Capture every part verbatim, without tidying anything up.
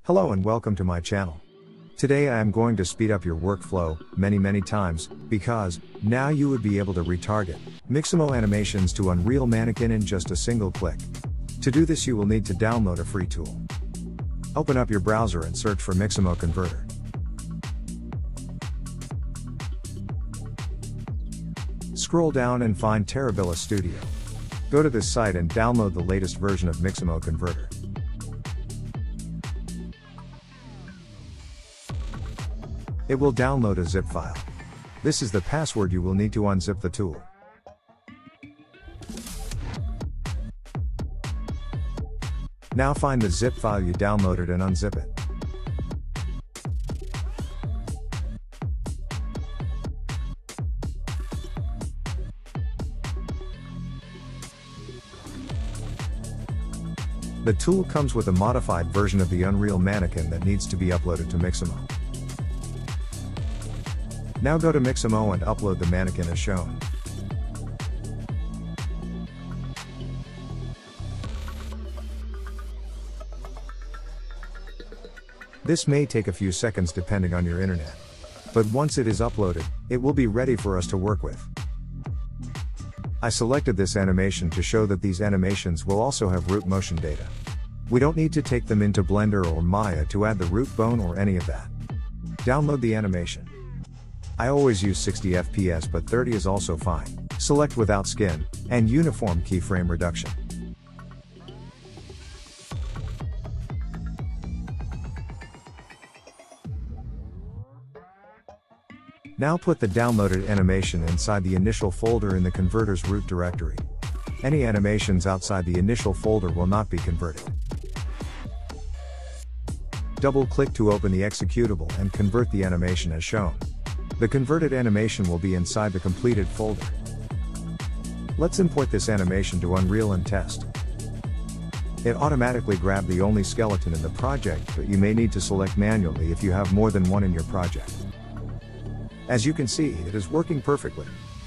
Hello and welcome to my channel. Today I am going to speed up your workflow many many times, because now you would be able to retarget Mixamo animations to Unreal Mannequin in just a single click. To do this you will need to download a free tool. Open up your browser and search for Mixamo Converter. Scroll down and find Terabilla Studio. Go to this site and download the latest version of Mixamo Converter. It will download a zip file. This is the password you will need to unzip the tool. Now find the zip file you downloaded and unzip it. The tool comes with a modified version of the Unreal Mannequin that needs to be uploaded to Mixamo. Now go to Mixamo and upload the mannequin as shown. This may take a few seconds depending on your internet. But once it is uploaded, it will be ready for us to work with. I selected this animation to show that these animations will also have root motion data. We don't need to take them into Blender or Maya to add the root bone or any of that. Download the animation. I always use sixty F P S but thirty is also fine. Select without skin, and uniform keyframe reduction. Now put the downloaded animation inside the initial folder in the converter's root directory. Any animations outside the initial folder will not be converted. Double-click to open the executable and convert the animation as shown. The converted animation will be inside the completed folder. Let's import this animation to Unreal and test. It automatically grabbed the only skeleton in the project, but you may need to select manually if you have more than one in your project. As you can see, it is working perfectly.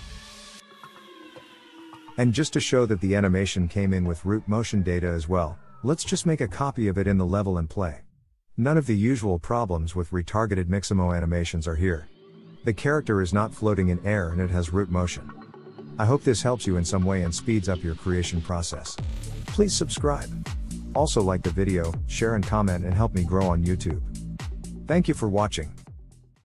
And just to show that the animation came in with root motion data as well, let's just make a copy of it in the level and play. None of the usual problems with retargeted Mixamo animations are here. The character is not floating in air and it has root motion. I hope this helps you in some way and speeds up your creation process. Please subscribe. Also like the video, share and comment and help me grow on YouTube. Thank you for watching.